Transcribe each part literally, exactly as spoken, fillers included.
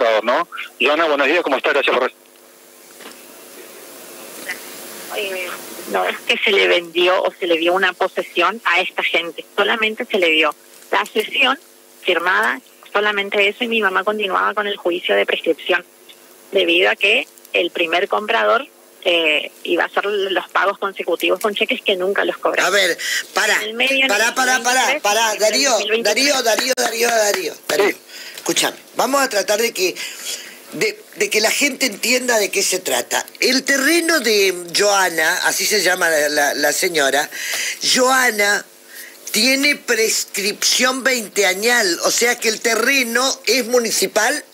comprador, ¿no? Joana, buenos días, ¿cómo está? Gracias por... Eh, no es que se le vendió o se le dio una posesión a esta gente, solamente se le dio la cesión firmada, solamente eso, y mi mamá continuaba con el juicio de prescripción, debido a que el primer comprador eh, iba a hacer los pagos consecutivos con cheques que nunca los cobraba. A ver, para, para, para, para, para, Darío, Darío, Darío, Darío, Darío, Darío, escúchame, vamos a tratar de que De, de que la gente entienda de qué se trata. El terreno de Joana, así se llama la, la, la señora, Joana tiene prescripción veinteañal, o sea que el terreno es municipal.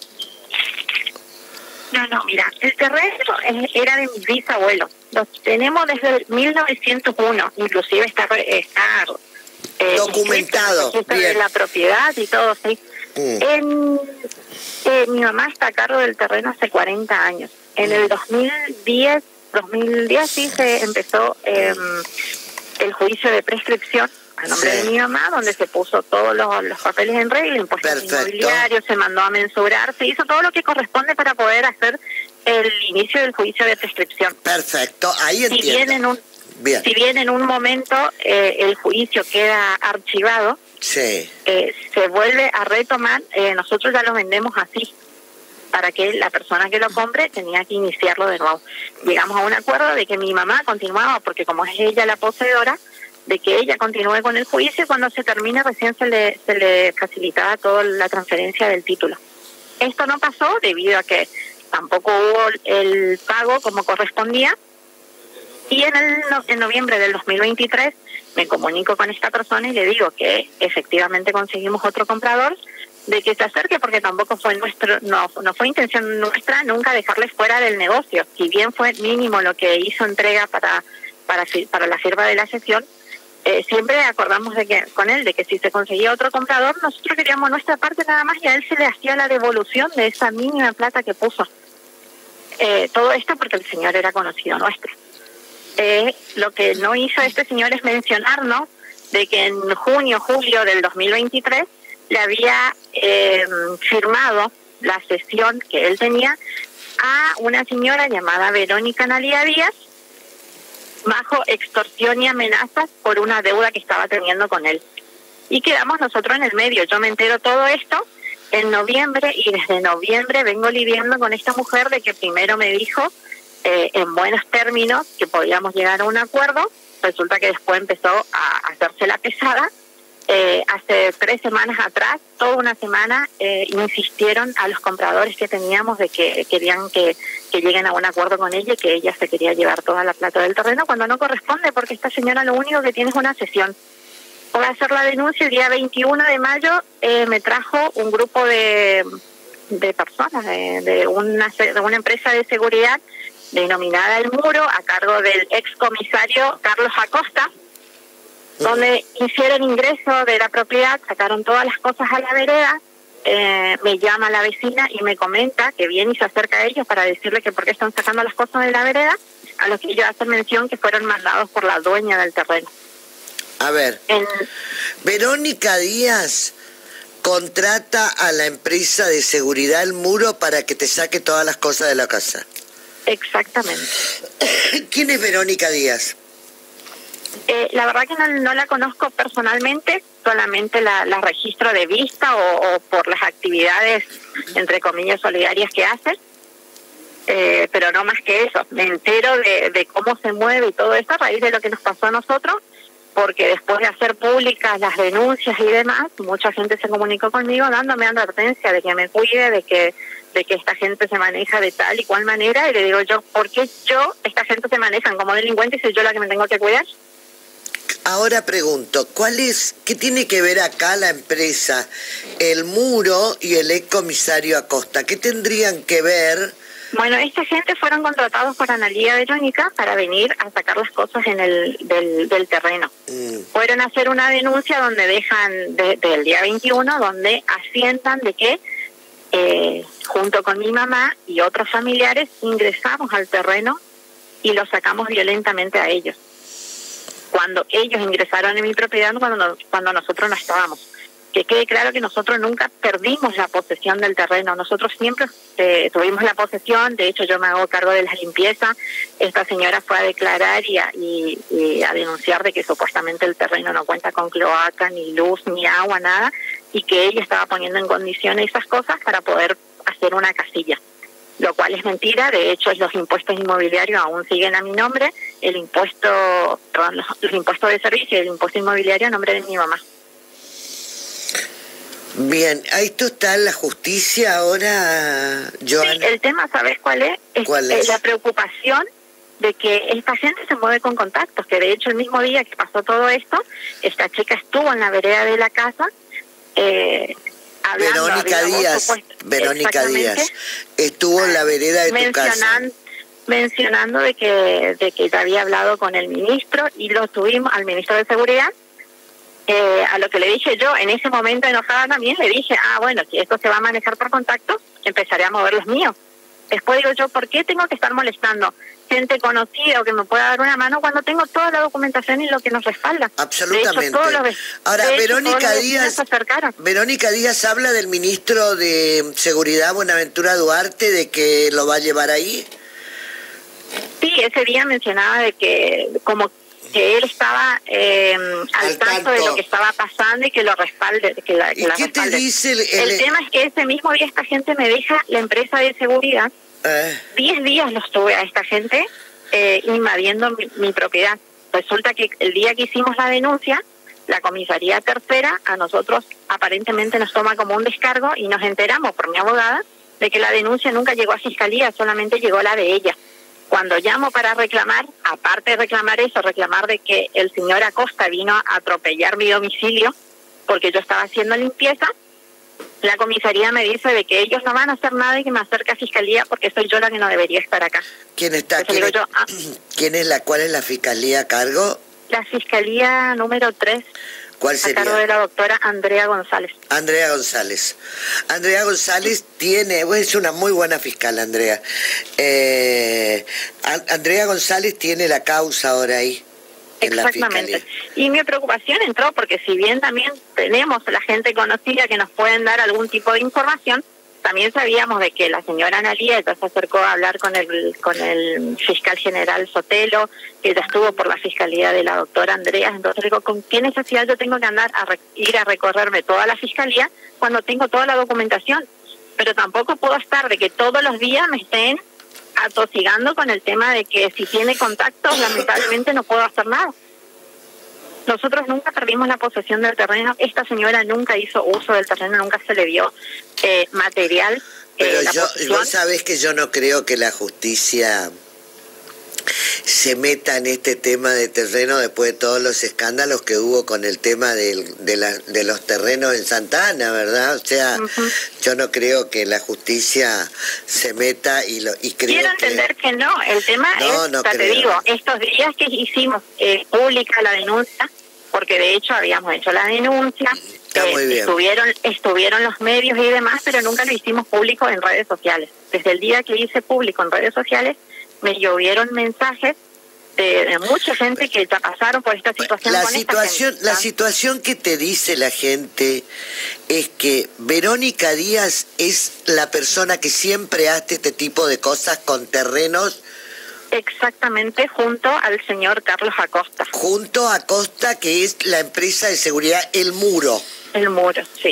No, no, mira, el terreno era de mi bisabuelo. Lo tenemos desde mil novecientos uno, inclusive está, está eh, documentado, de la propiedad y todo, sí. Mm. En, eh, mi mamá está a cargo del terreno hace cuarenta años. En mm. el dos mil diez, dos mil diez sí se empezó eh, el juicio de prescripción a nombre sí. de mi mamá, donde se puso todos los, los papeles en regla, impuestos inmobiliarios, se mandó a mensurar, se hizo todo lo que corresponde para poder hacer el inicio del juicio de prescripción. Perfecto, ahí entiendo. Si bien en un, bien. Si bien en un momento eh, el juicio queda archivado, sí. eh, se vuelve a retomar, eh, nosotros ya lo vendemos así, para que la persona que lo compre tenía que iniciarlo de nuevo. Llegamos a un acuerdo de que mi mamá continuaba, porque como es ella la poseedora, de que ella continúe con el juicio y cuando se termine recién se le, se le facilitaba toda la transferencia del título. Esto no pasó debido a que tampoco hubo el pago como correspondía, y en, el, en noviembre del dos mil veintitrés me comunico con esta persona y le digo que efectivamente conseguimos otro comprador, de que se acerque, porque tampoco fue nuestro, no, no fue intención nuestra nunca dejarles fuera del negocio. Si bien fue mínimo lo que hizo entrega para para, para la firma de la cesión, eh, siempre acordamos de que con él de que si se conseguía otro comprador, nosotros queríamos nuestra parte nada más y a él se le hacía la devolución de esa mínima plata que puso. Eh, todo esto porque el señor era conocido nuestro. Eh, lo que no hizo este señor es mencionarnos de que en junio, julio del dos mil veintitrés le había eh, firmado la cesión que él tenía a una señora llamada Verónica Analía Díaz, bajo extorsión y amenazas por una deuda que estaba teniendo con él. Y quedamos nosotros en el medio. Yo me entero todo esto en noviembre y desde noviembre vengo lidiando con esta mujer de que primero me dijo eh, en buenos términos que podíamos llegar a un acuerdo. Resulta que después empezó a hacerse la pesada. Eh, hace tres semanas atrás, toda una semana, eh, insistieron a los compradores que teníamos de que querían que, que lleguen a un acuerdo con ella y que ella se quería llevar toda la plata del terreno, cuando no corresponde, porque esta señora lo único que tiene es una cesión. Voy a hacer la denuncia el día veintiuno de mayo, eh, me trajo un grupo de, de personas, de, de, una, de una empresa de seguridad denominada El Muro, a cargo del excomisario Carlos Acosta, donde hicieron ingreso de la propiedad, sacaron todas las cosas a la vereda, eh, me llama la vecina y me comenta que viene y se acerca a ellos para decirle que por qué están sacando las cosas de la vereda, a lo que ellos hacen mención que fueron mandados por la dueña del terreno. A ver, en... Verónica Díaz contrata a la empresa de seguridad El Muro para que te saque todas las cosas de la casa. Exactamente. ¿Quién es Verónica Díaz? Eh, la verdad que no, no la conozco personalmente, solamente la, la registro de vista o, o por las actividades, entre comillas, solidarias que hace, eh, pero no más que eso. Me entero de, de cómo se mueve y todo esto a raíz de lo que nos pasó a nosotros, porque después de hacer públicas las denuncias y demás, mucha gente se comunicó conmigo dándome advertencia de que me cuide, de que de que esta gente se maneja de tal y cual manera, y le digo yo, ¿por qué yo, esta gente se manejan como delincuentes y soy yo la que me tengo que cuidar? Ahora pregunto, ¿cuál es, qué tiene que ver acá la empresa El Muro y el excomisario Acosta? ¿Qué tendrían que ver? Bueno, esta gente fueron contratados por Analía Verónica para venir a sacar las cosas en el del, del terreno. Mm. Fueron a hacer una denuncia donde dejan, de, del día veintiuno, donde asientan de que eh, junto con mi mamá y otros familiares ingresamos al terreno y los sacamos violentamente a ellos. Cuando ellos ingresaron en mi propiedad, cuando, no, cuando nosotros no estábamos. que quede claro que nosotros nunca perdimos la posesión del terreno, nosotros siempre eh, tuvimos la posesión. De hecho yo me hago cargo de la limpieza. Esta señora fue a declarar y a, y, y a denunciar de que supuestamente el terreno no cuenta con cloaca, ni luz, ni agua, nada, y que ella estaba poniendo en condiciones esas cosas para poder hacer una casilla, lo cual es mentira. De hecho los impuestos inmobiliarios aún siguen a mi nombre, el impuesto, perdón, los, los impuestos de servicio y el impuesto inmobiliario a nombre de mi mamá. Bien, esto está en la justicia ahora, Joana. Sí, el tema, ¿sabes cuál es? Es, ¿Cuál es? es la preocupación de que esta gente se mueve con contactos, que de hecho el mismo día que pasó todo esto, esta chica estuvo en la vereda de la casa, eh, hablando, Verónica Díaz, supuesto, Verónica Díaz, estuvo en la vereda de tu casa. Mencionando de que, de que ya había hablado con el ministro, y lo tuvimos al ministro de Seguridad. Eh, a lo que le dije yo, en ese momento enojada también, le dije, ah, bueno, si esto se va a manejar por contacto, empezaré a mover los míos. Después digo yo, ¿por qué tengo que estar molestando gente conocida o que me pueda dar una mano cuando tengo toda la documentación y lo que nos respalda? Absolutamente. De hecho, todos los, Ahora, de hecho, Verónica Díaz, Verónica Díaz habla del ministro de Seguridad, Buenaventura Duarte, de que lo va a llevar ahí. Sí, ese día mencionaba de que como que él estaba eh, al, al tanto, tanto de lo que estaba pasando y que lo respalde. Que la, que ¿Y la qué respalde. te dice el, el... el tema es que ese mismo día esta gente me deja la empresa de seguridad. Eh. Diez días los tuve a esta gente eh, invadiendo mi, mi propiedad. Resulta que el día que hicimos la denuncia, la comisaría tercera a nosotros aparentemente nos toma como un descargo, y nos enteramos por mi abogada de que la denuncia nunca llegó a fiscalía, solamente llegó la de ella. Cuando llamo para reclamar, aparte de reclamar eso, reclamar de que el señor Acosta vino a atropellar mi domicilio porque yo estaba haciendo limpieza, la comisaría me dice de que ellos no van a hacer nada y que me acerque a fiscalía porque soy yo la que no debería estar acá. ¿Quién está? ¿Quién es, yo, ah, ¿quién es la cuál es la fiscalía a cargo? La fiscalía número tres. ¿Cuál sería? A cargo de la doctora Andrea González. Andrea González. Andrea González tiene, bueno, es una muy buena fiscal, Andrea. Eh, Andrea González tiene la causa ahora ahí. En Exactamente. La y mi preocupación entró porque si bien también tenemos la gente conocida que nos pueden dar algún tipo de información, también sabíamos de que la señora Analía ya se acercó a hablar con el con el fiscal general Sotelo, que ya estuvo por la fiscalía de la doctora Andrea. Entonces digo, ¿con qué necesidad yo tengo que andar a re, ir a recorrerme toda la fiscalía cuando tengo toda la documentación? Pero tampoco puedo estar de que todos los días me estén atosigando con el tema de que si tiene contactos, lamentablemente no puedo hacer nada. Nosotros nunca perdimos la posesión del terreno. Esta señora nunca hizo uso del terreno, nunca se le dio eh, material. Pero eh, la yo, posesión. Vos sabés que yo no creo que la justicia se meta en este tema de terreno después de todos los escándalos que hubo con el tema del, de, la, de los terrenos en Santa Ana, ¿verdad? O sea, uh-huh. Yo no creo que la justicia se meta y lo y creo Quiero entender que, que no, el tema no, es, no o sea, te digo, estos días que hicimos eh, pública la denuncia, porque de hecho habíamos hecho la denuncia, Está muy bien. estuvieron, estuvieron los medios y demás, pero nunca lo hicimos público en redes sociales. Desde el día que hice público en redes sociales, me llovieron mensajes de, de mucha gente que ya pasaron por esta situación. La con situación, esta la situación que te dice la gente es que Verónica Díaz es la persona que siempre hace este tipo de cosas con terrenos. Exactamente, junto al señor Carlos Acosta. Junto a Acosta, que es la empresa de seguridad El Muro. El Muro, sí.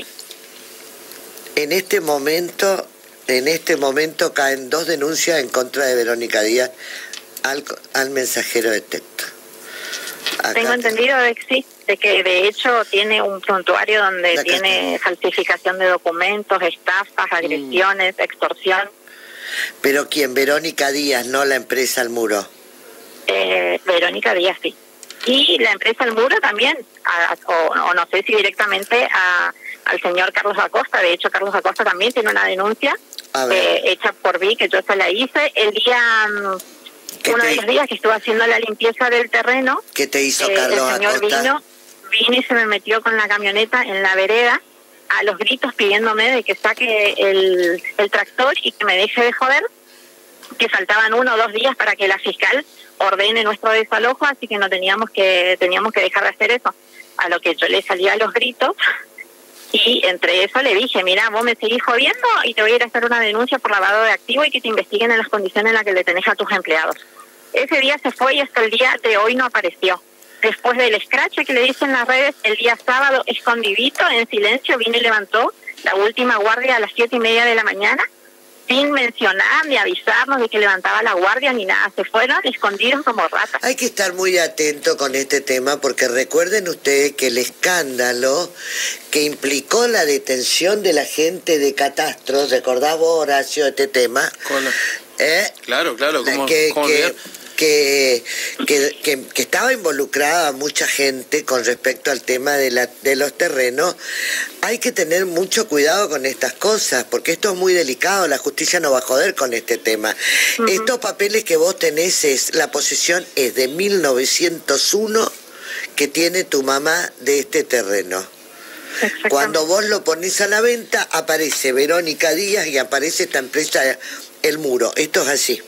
En este momento... En este momento caen dos denuncias en contra de Verónica Díaz al, al mensajero de texto. Acá Tengo entendido de que sí, de que de hecho tiene un prontuario donde Acá tiene está. falsificación de documentos, estafas, agresiones, mm. extorsión. ¿Pero quién? Verónica Díaz, no la empresa El Muro. Eh, Verónica Díaz, sí. Y la empresa El Muro también, a, o, o no sé si directamente a, al señor Carlos Acosta. De hecho, Carlos Acosta también tiene una denuncia eh, hecha por mí, que yo se la hice el día, uno te... de los días que estuve haciendo la limpieza del terreno. ¿Qué te hizo eh, Carlos El señor Acosta? vino, vino y se me metió con la camioneta en la vereda a los gritos pidiéndome de que saque el, el tractor y que me deje de joder, que faltaban uno o dos días para que la fiscal ordene nuestro desalojo, así que no teníamos que teníamos que dejar de hacer eso. A lo que yo le salía a los gritos Y entre eso le dije, mira, vos me seguís jodiendo y te voy a ir a hacer una denuncia por lavado de activos y que te investiguen en las condiciones en las que le tenés a tus empleados. Ese día se fue y hasta el día de hoy no apareció. Después del escrache que le dice en las redes, el día sábado, escondidito, en silencio, vino y levantó la última guardia a las siete y media de la mañana, sin mencionar ni avisarnos de que levantaba la guardia ni nada. Se fueron escondidos como ratas. Hay que estar muy atento con este tema porque recuerden ustedes que el escándalo que implicó la detención de la gente de Catastro, ¿recordás vos, Horacio, este tema? Con... ¿Eh? Claro, claro. ¿Cómo, que, cómo que, que, que, que, que estaba involucrada mucha gente con respecto al tema de, la, de los terrenos. Hay que tener mucho cuidado con estas cosas, porque esto es muy delicado, la justicia no va a joder con este tema. Uh-huh. Estos papeles que vos tenés, es, la posesión es de mil novecientos uno que tiene tu mamá de este terreno. Cuando vos lo ponés a la venta, aparece Verónica Díaz y aparece esta empresa El Muro. Esto es así.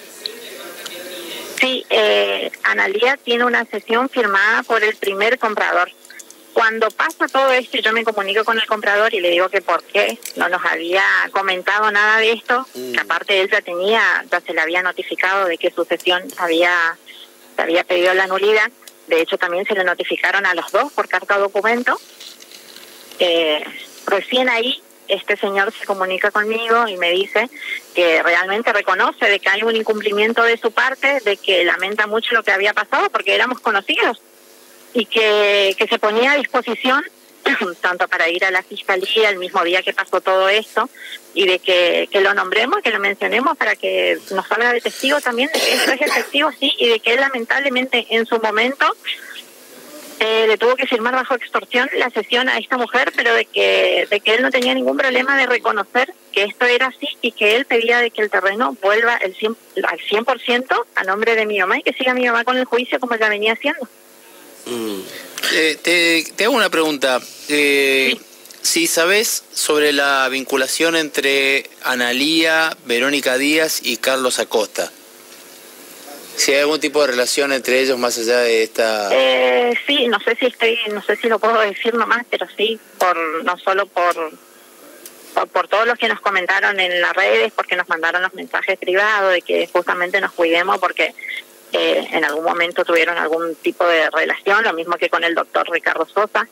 Sí, eh, Analía tiene una cesión firmada por el primer comprador. Cuando pasa todo esto, yo me comunico con el comprador y le digo que por qué no nos había comentado nada de esto, mm. que aparte él ya tenía, ya se le había notificado de que su cesión había, se había pedido la nulidad. De hecho, también se le notificaron a los dos por carta documento. Eh, recién ahí este señor se comunica conmigo y me dice que realmente reconoce de que hay un incumplimiento de su parte, de que lamenta mucho lo que había pasado porque éramos conocidos y que, que se ponía a disposición tanto para ir a la fiscalía el mismo día que pasó todo esto y de que, que lo nombremos, que lo mencionemos para que nos salga de testigo también de que esto es efectivo, sí, y de que él lamentablemente en su momento Eh, le tuvo que firmar bajo extorsión la cesión a esta mujer, pero de que de que él no tenía ningún problema de reconocer que esto era así y que él pedía de que el terreno vuelva el cien, al cien por ciento a nombre de mi mamá y que siga mi mamá con el juicio como ya venía haciendo. Mm. Eh, te, te hago una pregunta. Eh, sí. Si sabés sobre la vinculación entre Analía, Verónica Díaz y Carlos Acosta. Si hay algún tipo de relación entre ellos más allá de esta... Eh, sí, no sé si estoy, no sé si lo puedo decir nomás, pero sí, por no solo por, por por todos los que nos comentaron en las redes, porque nos mandaron los mensajes privados de que justamente nos cuidemos porque eh, en algún momento tuvieron algún tipo de relación, lo mismo que con el doctor Ricardo Sosa.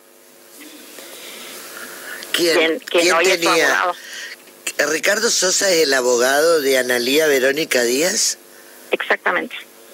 ¿Quién, quien, quien ¿quién hoy tenía? Es su abogado. ¿Ricardo Sosa es el abogado de Analía Verónica Díaz? Exactamente.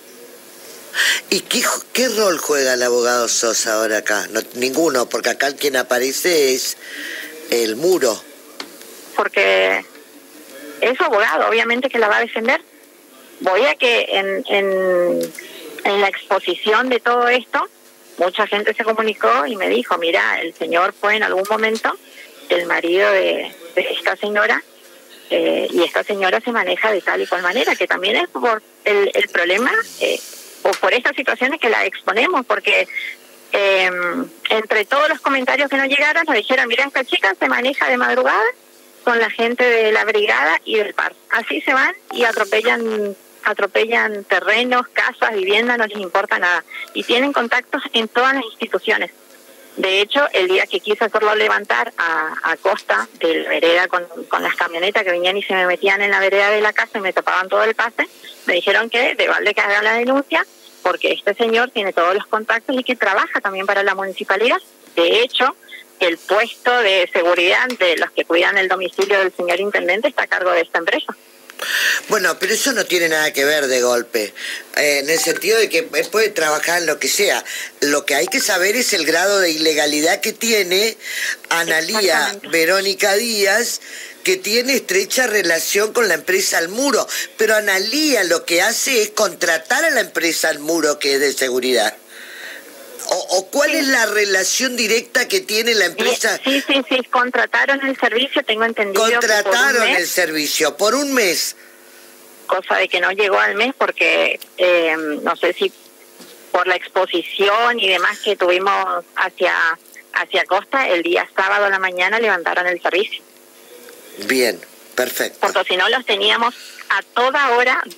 ¿Y qué, qué rol juega el abogado Sosa ahora acá? No, ninguno, porque acá quien aparece es El Muro. Porque es abogado, obviamente que la va a defender. Voy a que en, en, en la exposición de todo esto, mucha gente se comunicó y me dijo, mira, el señor fue en algún momento el marido de, de esta señora, eh, y esta señora se maneja de tal y cual manera, que también es por el, el problema... Eh, o por estas situaciones que la exponemos, porque eh, entre todos los comentarios que nos llegaron nos dijeron, mira, esta chica se maneja de madrugada con la gente de la brigada y del par. Así se van y atropellan atropellan terrenos, casas, viviendas, no les importa nada. Y tienen contactos en todas las instituciones. De hecho, el día que quise hacerlo levantar a, a costa de la vereda con, con las camionetas que venían y se me metían en la vereda de la casa y me tapaban todo el pase, me dijeron que de balde que haga la denuncia porque este señor tiene todos los contactos y que trabaja también para la municipalidad. De hecho, el puesto de seguridad de los que cuidan el domicilio del señor intendente está a cargo de esta empresa. Bueno, pero eso no tiene nada que ver de golpe, eh, en el sentido de que él puede trabajar en lo que sea. Lo que hay que saber es el grado de ilegalidad que tiene Analía Verónica Díaz, que tiene estrecha relación con la empresa El Muro, pero Analía lo que hace es contratar a la empresa El Muro, que es de seguridad. O, o ¿cuál sí. es la relación directa que tiene la empresa? Sí, sí, sí, contrataron el servicio, tengo entendido. Contrataron que por el servicio por un mes. Cosa de que no llegó al mes porque eh, no sé si por la exposición y demás que tuvimos hacia, hacia Costa, el día sábado a la mañana levantaron el servicio. Bien, perfecto. Porque si no los teníamos a toda hora, dos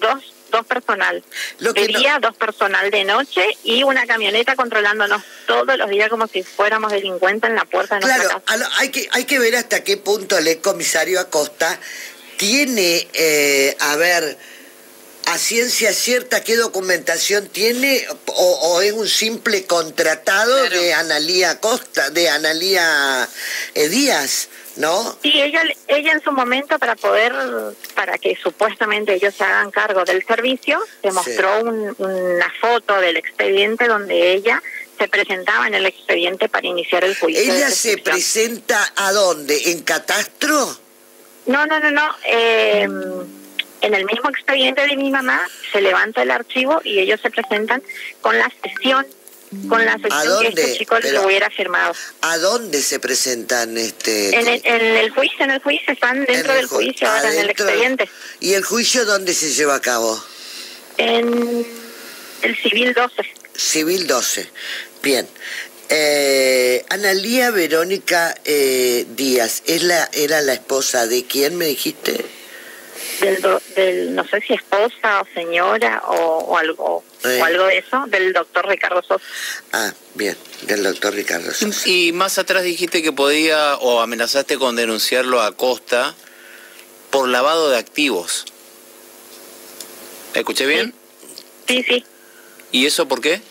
dos personal. Lo que de día, no... dos personal de noche y una camioneta controlándonos todos los días como si fuéramos delincuentes en la puerta de claro, nuestra casa. Claro, hay que, hay que ver hasta qué punto el excomisario Acosta tiene, eh, a ver, a ciencia cierta qué documentación tiene o, o es un simple contratado claro. de Analía Acosta, de Analía eh, Díaz. ¿No? Sí, ella, ella en su momento para poder, para que supuestamente ellos se hagan cargo del servicio, se mostró sí. un, una foto del expediente donde ella se presentaba en el expediente para iniciar el juicio. ¿Ella se presenta a dónde? ¿En Catastro? No, no, no, no. Eh, en el mismo expediente de mi mamá se levanta el archivo y ellos se presentan con la sesión. Con la sesión que este chico lo hubiera firmado. ¿A dónde se presentan? este? En el, en el juicio, en el juicio, están dentro del juicio, ahora en el expediente. ¿Y el juicio dónde se lleva a cabo? En el Civil doce. Civil doce, bien. Eh, Analía Verónica eh, Díaz, ¿es la, ¿era la esposa de quién me dijiste? Del, do, del no sé si esposa o señora o, o algo eh. o algo de eso, del doctor Ricardo Sosa. Ah, bien, del doctor Ricardo Sosa. Y más atrás dijiste que podía o amenazaste con denunciarlo a Acosta por lavado de activos. ¿Escuché bien? Sí, sí. sí. ¿Y eso por qué?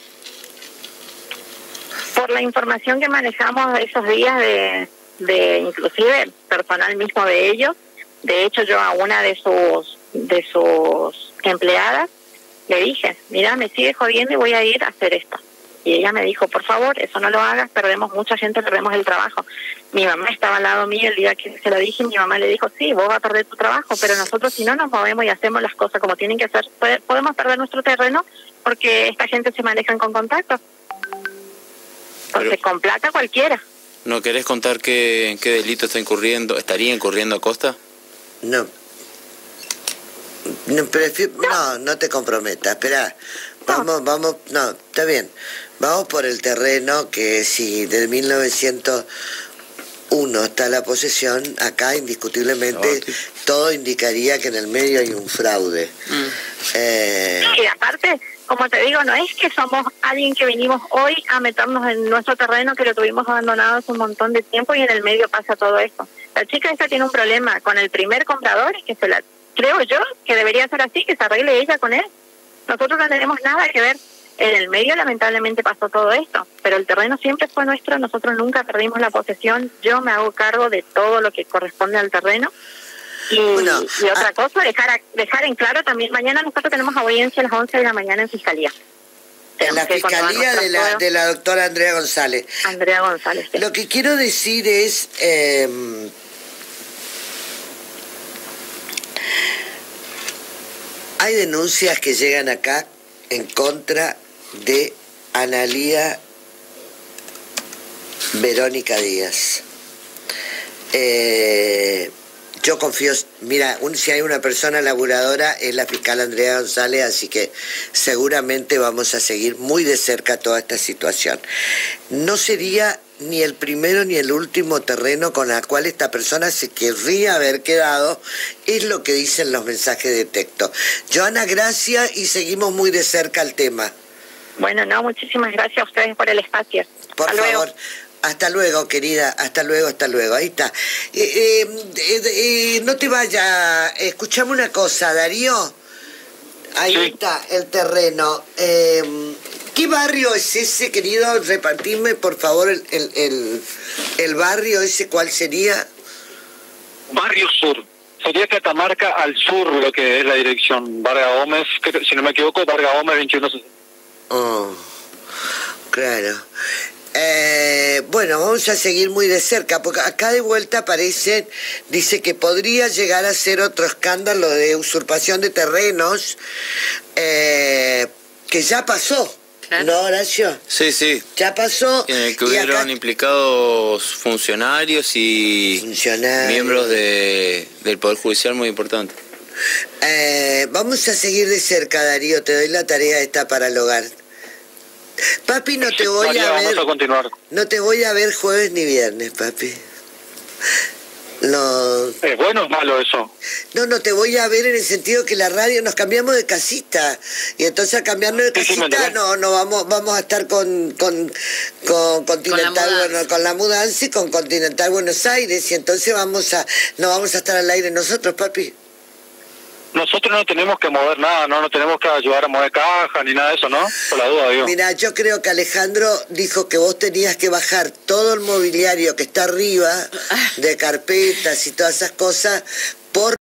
Por la información que manejamos esos días de, de inclusive el personal mismo de ellos. De hecho, yo a una de sus de sus empleadas le dije, mira, me sigue jodiendo y voy a ir a hacer esto. Y ella me dijo, por favor, eso no lo hagas, perdemos mucha gente, perdemos el trabajo. Mi mamá estaba al lado mío el día que se lo dije, y mi mamá le dijo, sí, vos vas a perder tu trabajo, pero nosotros si no nos movemos y hacemos las cosas como tienen que hacer, podemos perder nuestro terreno porque esta gente se manejan con contactos. Entonces, pero con plata cualquiera. ¿No querés contar qué, en qué delito está incurriendo, estaría incurriendo Acosta? No. No, prefiero, no, no te comprometas, espera. Vamos, vamos, no, está bien. Vamos por el terreno que si de mil novecientos uno está la posesión, acá indiscutiblemente okay. todo indicaría que en el medio hay un fraude. Mm. Eh... Y aparte, como te digo, no es que somos alguien que venimos hoy a meternos en nuestro terreno que lo tuvimos abandonado hace un montón de tiempo y en el medio pasa todo esto. La chica esta tiene un problema con el primer comprador, que se la creo yo que debería ser así, que se arregle ella con él. Nosotros no tenemos nada que ver. En el medio lamentablemente pasó todo esto, pero el terreno siempre fue nuestro, nosotros nunca perdimos la posesión. Yo me hago cargo de todo lo que corresponde al terreno. Y, bueno, y otra a... cosa, dejar dejar en claro también, mañana nosotros tenemos audiencia a las once de la mañana en Fiscalía. En la Fiscalía de la, de la doctora Andrea González. Andrea González, sí. Lo que quiero decir es... Eh, hay denuncias que llegan acá en contra de Analía Verónica Díaz. Eh, yo confío, mira, un, si hay una persona laburadora es la fiscal Andrea González, así que seguramente vamos a seguir muy de cerca toda esta situación. No sería ni el primero ni el último terreno con el cual esta persona se querría haber quedado, es lo que dicen los mensajes de texto. Joana, gracias y seguimos muy de cerca el tema. Bueno, no, muchísimas gracias a ustedes por el espacio. Por hasta favor. Luego. Hasta luego, querida, hasta luego, hasta luego, ahí está. Eh, eh, eh, no te vayas, escuchame una cosa, Darío. Ahí sí. Está el terreno. Eh, ¿Qué barrio es ese, querido? Repartidme, por favor, el, el, el, el barrio ese, ¿cuál sería? Barrio Sur. Sería Catamarca al sur, lo que es la dirección. Vargas Gómez, que, si no me equivoco, Vargas Gómez veintiuno sesenta. Oh, claro. Eh, bueno, vamos a seguir muy de cerca, porque acá de vuelta aparece, dice que podría llegar a ser otro escándalo de usurpación de terrenos, eh, que ya pasó. Claro. ¿No, Horacio? Sí, sí. Ya pasó. En el que hubieron acá... implicados funcionarios y funcionarios. miembros de, del Poder Judicial muy importantes. Eh, vamos a seguir de cerca, Darío, te doy la tarea esta para el hogar. Papi, no te voy María, a ver. Vamos a continuar. No te voy a ver jueves ni viernes, papi. No. ¿Es bueno o es malo eso? No, no, te voy a ver en el sentido que la radio nos cambiamos de casita. Y entonces al cambiarnos de casita sí, sí, no, no vamos, vamos a estar con, con, con Continental, con la, bueno, con la mudanza y con Continental Buenos Aires. Y entonces vamos a, no vamos a estar al aire nosotros, papi. Nosotros no tenemos que mover nada, no, no tenemos que ayudar a mover caja ni nada de eso, ¿no? Por la duda, digo. Mira, yo creo que Alejandro dijo que vos tenías que bajar todo el mobiliario que está arriba, de carpetas y todas esas cosas, por